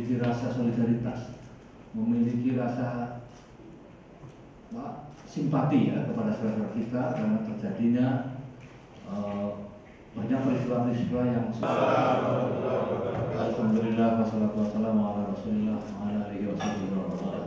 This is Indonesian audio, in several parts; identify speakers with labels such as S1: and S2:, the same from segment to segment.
S1: memiliki rasa solidaritas, memiliki rasa simpati ya kepada saudara kita karena terjadinya banyak peristiwa-peristiwa yang alhamdulillah wassalatu wassalamu ala rasulillah wa ala alihi wasallam.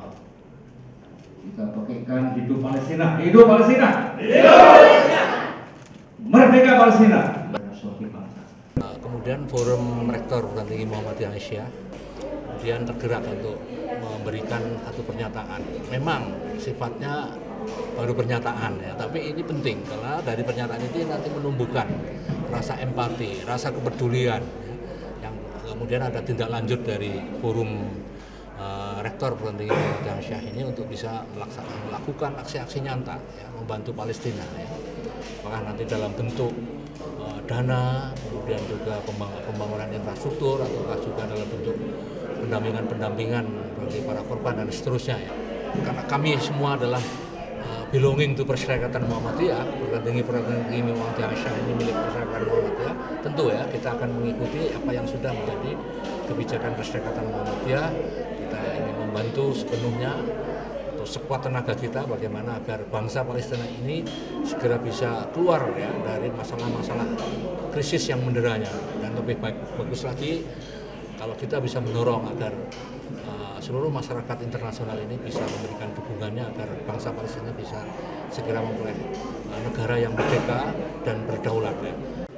S1: Kita pakaikan hidup Palestina, hidup Palestina, hidup Palestina, merdeka Palestina.
S2: Kemudian Forum Rektor Perguruan Tinggi Muhammadiyah Asia kemudian tergerak untuk memberikan satu pernyataan. Memang sifatnya baru pernyataan ya, tapi ini penting karena dari pernyataan itu nanti menumbuhkan rasa empati, rasa kepedulian ya, yang kemudian ada tindak lanjut dari Forum Rektor Perguruan Tinggi Muhammadiyah Asia ini untuk bisa melakukan aksi-aksi nyata ya, membantu Palestina ya. Apakah nanti dalam bentuk dana, kemudian juga pembangunan infrastruktur, ataukah juga dalam bentuk pendampingan bagi para korban dan seterusnya ya. Karena kami semua adalah belonging to Perserikatan Muhammadiyah, Perguruan Tinggi Muhammadiyah Asia ini milik Perserikatan Muhammadiyah, tentu ya kita akan mengikuti apa yang sudah menjadi kebijakan Perserikatan Muhammadiyah. Kita ingin membantu sepenuhnya atau sekuat tenaga kita bagaimana agar bangsa Palestina ini segera bisa keluar ya dari masalah-masalah krisis yang menderanya, dan lebih bagus lagi kalau kita bisa mendorong agar seluruh masyarakat internasional ini bisa memberikan dukungannya agar bangsa Palestina bisa segera memperoleh negara yang merdeka dan berdaulat ya.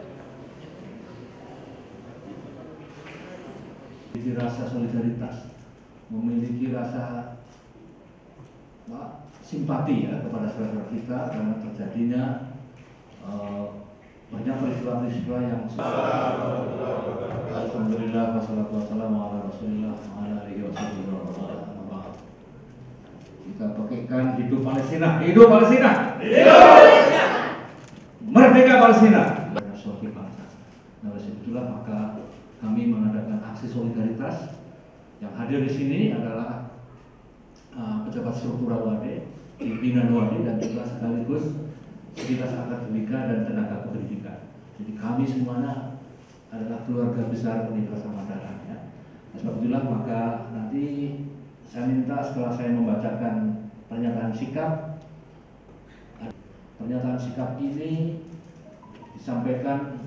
S1: Memiliki rasa solidaritas, memiliki rasa simpati ya kepada saudara kita karena terjadinya banyak peristiwa-peristiwa yang alhamdulillah wassalatu wassalamu ala rasulillah wa ala alihi wasallam. Kita pakaikan hidup Palestina, hidup Palestina, hidup Palestina, merdeka Palestina. Nah, sebetulnya maka kami mengadakan aksi solidaritas. Yang hadir di sini adalah pejabat struktural Wade, pimpinan Wade, dan juga sekaligus sekitar akademika dan tenaga pendidikan. Jadi kami semuanya adalah keluarga besar Universitas Mataram ya. Nah, sebab itulah maka nanti saya minta setelah saya membacakan pernyataan sikap ini disampaikan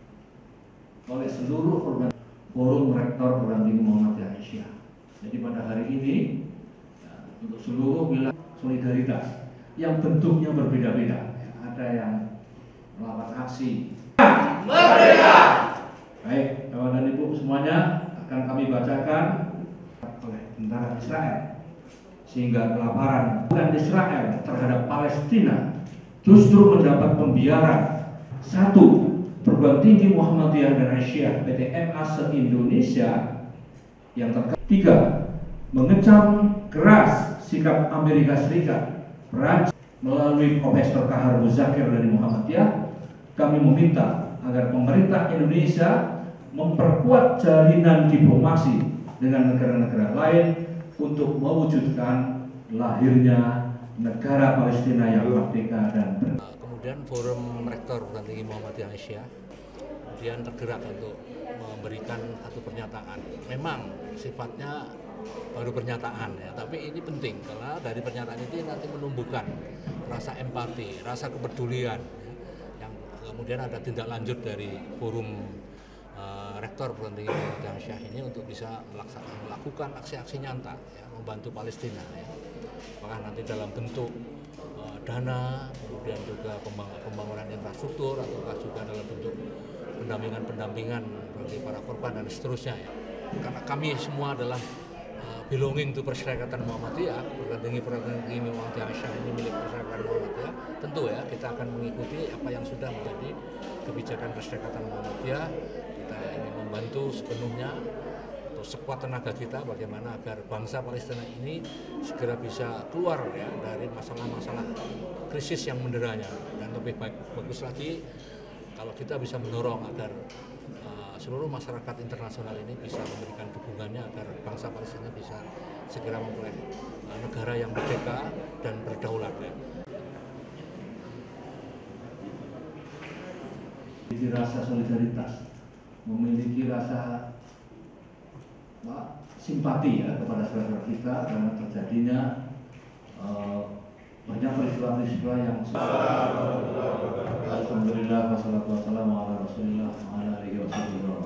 S1: oleh seluruh Forum Rektor Perguruan Tinggi Muhammadiyah Asia. Jadi pada hari ini ya, untuk seluruh wilayah solidaritas yang bentuknya berbeda-beda. Ada yang melakukan aksi merdeka. Baik, Bapak dan Ibu semuanya, akan kami bacakan oleh tentara Israel sehingga kelaparan dan Israel terhadap Palestina justru mendapat pembiaran. Satu, Perguruan Tinggi Muhammadiyah dan Asia PTMA se-Indonesia yang terkait. Tiga, mengecam keras sikap Amerika Serikat, Perancis melalui Profesor Kahar Muzakir dari Muhammadiyah. Kami meminta agar pemerintah Indonesia memperkuat jalinan diplomasi dengan negara-negara lain untuk mewujudkan lahirnya negara Palestina yang merdeka dan
S2: Kemudian Forum Rektor Perguruan Tinggi Muhammadiyah Asia kemudian tergerak untuk memberikan satu pernyataan. Memang sifatnya baru pernyataan ya, tapi ini penting karena dari pernyataan itu nanti menumbuhkan rasa empati, rasa kepedulian ya, yang kemudian ada tindak lanjut dari Forum Rektor Perguruan Tinggi Muhammadiyah Asia ini untuk bisa melakukan aksi-aksi nyata ya, membantu Palestina ya. Apakah nanti dalam bentuk dana, kemudian juga pembangunan infrastruktur, ataukah juga dalam bentuk pendampingan bagi para korban dan seterusnya ya. Karena kami semua adalah belonging to Perserikatan Muhammadiyah, Perguruan Tinggi Muhammadiyah Asia ini milik Perserikatan Muhammadiyah, tentu ya kita akan mengikuti apa yang sudah menjadi kebijakan Perserikatan Muhammadiyah. Kita ingin membantu sepenuhnya atau sekuat tenaga kita bagaimana agar bangsa Palestina ini segera bisa keluar ya dari masalah-masalah krisis yang menderanya, dan lebih bagus lagi kalau kita bisa mendorong agar seluruh masyarakat internasional ini bisa memberikan dukungannya agar bangsa Palestina bisa segera memperoleh negara yang merdeka dan berdaulat ya.
S1: Memiliki rasa solidaritas, memiliki rasa simpati ya kepada saudara kita karena terjadinya banyak peristiwa-peristiwa yang alhamdulillah wassalatu wassalamu ala rasulillah wa ala alihi wasallam.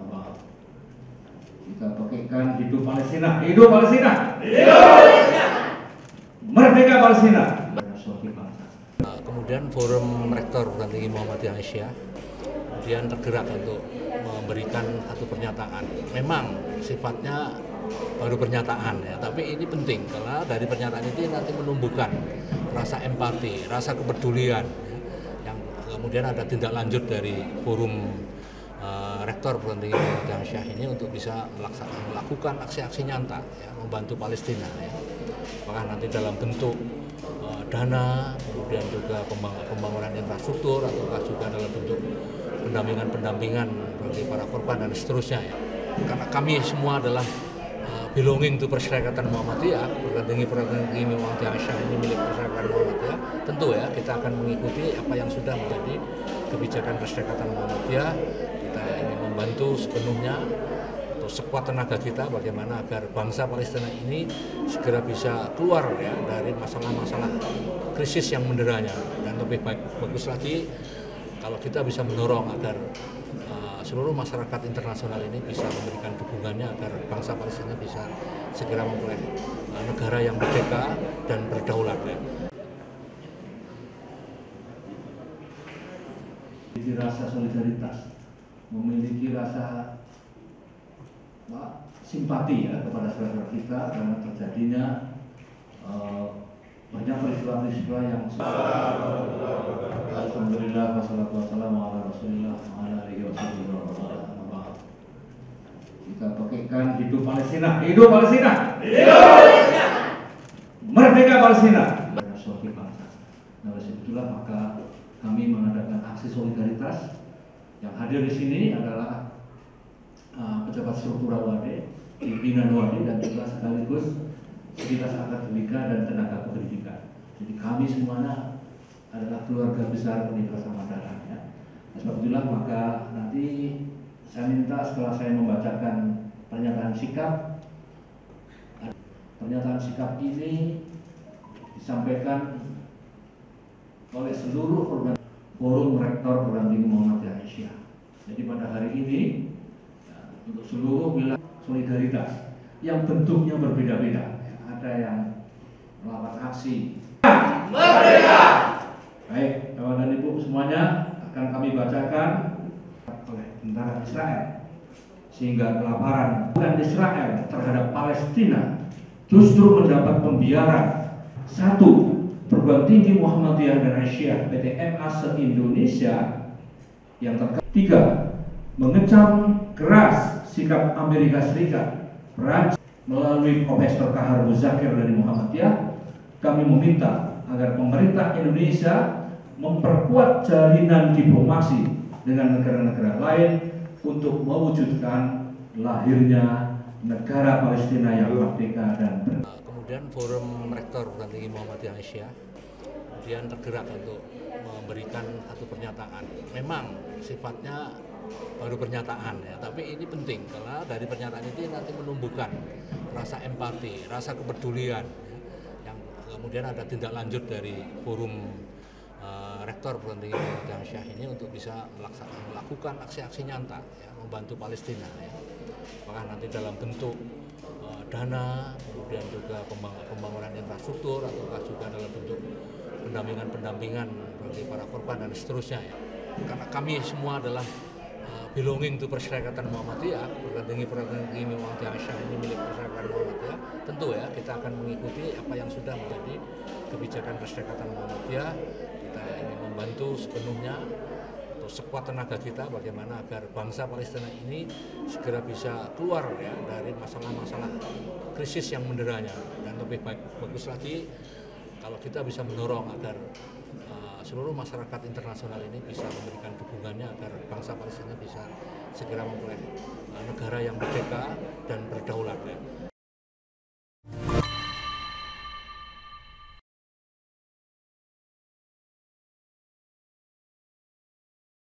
S1: Kita pakaikan hidup Palestina, hidup Palestina, hidup Palestina, merdeka Palestina.
S2: Kemudian Forum Rektor Perguruan Tinggi Muhammadiyah Aisyah kemudian tergerak untuk memberikan satu pernyataan. Memang sifatnya baru pernyataan ya, tapi ini penting karena dari pernyataan itu nanti menumbuhkan rasa empati, rasa kepedulian ya, yang kemudian ada tindak lanjut dari Forum Rektor Perguruan Tinggi Muhammadiyah Aisyah ini untuk bisa melakukan aksi-aksi nyata ya, membantu Palestina ya. Apakah nanti dalam bentuk dana, kemudian juga pembangunan infrastruktur, ataukah juga dalam bentuk pendampingan bagi para korban dan seterusnya ya. Karena kami semua adalah belonging to Perserikatan Muhammadiyah, Perguruan Tinggi Muhammadiyah Aisyah ini milik Perserikatan Muhammadiyah. Tentu ya kita akan mengikuti apa yang sudah menjadi kebijakan Perserikatan Muhammadiyah. Kita ingin membantu sepenuhnya atau sekuat tenaga kita bagaimana agar bangsa Palestina ini segera bisa keluar ya dari masalah-masalah krisis yang menderanya, dan lebih bagus lagi kalau kita bisa mendorong agar seluruh masyarakat internasional ini bisa memberikan dukungannya agar bangsa Palestina bisa segera memperoleh negara yang merdeka dan berdaulat ya.
S1: Memiliki rasa solidaritas, memiliki rasa simpati ya kepada saudara kita karena terjadinya banyak peristiwa-peristiwa yang alhamdulillah wassalatu wassalamu ala rasulillah wa ala alihi wasallam. Kita pakaikan hidup Palestina, hidup Palestina, hidup Palestina, merdeka Palestina. Nah, sebetulnya maka kami mengadakan aksi solidaritas. Yang hadir di sini adalah pejabat struktural Wade, pimpinan Wade, dan juga sekaligus sekitar akademika dan tenaga pendidikan. Jadi kami semuanya adalah keluarga besar Universitas Mataram ya. Nah, sebab itulah maka nanti saya minta setelah saya membacakan pernyataan sikap ini disampaikan oleh seluruh Forum Rektor Perguruan Tinggi Muhammadiyah Aisyah. Jadi pada hari ini ya, untuk seluruh wilayah solidaritas yang bentuknya berbeda-beda. Ada yang melakukan aksi merdeka. Baik, kawan dan ibu semuanya, akan kami bacakan oleh tentara Israel, sehingga kelaparan bukan Israel terhadap Palestina justru mendapat pembiaran. Satu, Perguruan Tinggi Muhammadiyah dan Aisyah PTMA se-Indonesia yang terkait. Tiga, mengecam keras sikap Amerika Serikat, Perancis melalui Profesor Kahar Muzakir dari Muhammadiyah. Kami meminta agar pemerintah Indonesia memperkuat jalinan diplomasi dengan negara-negara lain untuk mewujudkan lahirnya negara Palestina yang merdeka dan
S2: Kemudian Forum Rektor Perguruan Tinggi Muhammadiyah Aisyah kemudian tergerak untuk memberikan satu pernyataan. Memang sifatnya baru pernyataan ya, tapi ini penting karena dari pernyataan itu nanti menumbuhkan rasa empati, rasa kepedulian ya, yang kemudian ada tindak lanjut dari Forum Rektor Perguruan Tinggi Muhammadiyah Aisyah ini untuk bisa melakukan aksi-aksi nyata ya, membantu Palestina ya. Apakah nanti dalam bentuk dana, kemudian juga pembangunan infrastruktur, ataukah juga dalam bentuk pendampingan bagi para korban dan seterusnya ya. Karena kami semua adalah belonging to Perserikatan Muhammadiyah, Perguruan Tinggi Muhammadiyah Aisyah ini milik Perserikatan Muhammadiyah. Tentu ya kita akan mengikuti apa yang sudah menjadi kebijakan Perserikatan Muhammadiyah. Kita ingin membantu sepenuhnya atau sekuat tenaga kita bagaimana agar bangsa Palestina ini segera bisa keluar ya dari masalah-masalah krisis yang menderanya, dan lebih bagus lagi kalau kita bisa mendorong agar seluruh masyarakat internasional ini bisa memberikan dukungannya agar bangsa Palestina bisa segera memperoleh negara yang merdeka dan berdaulat ya.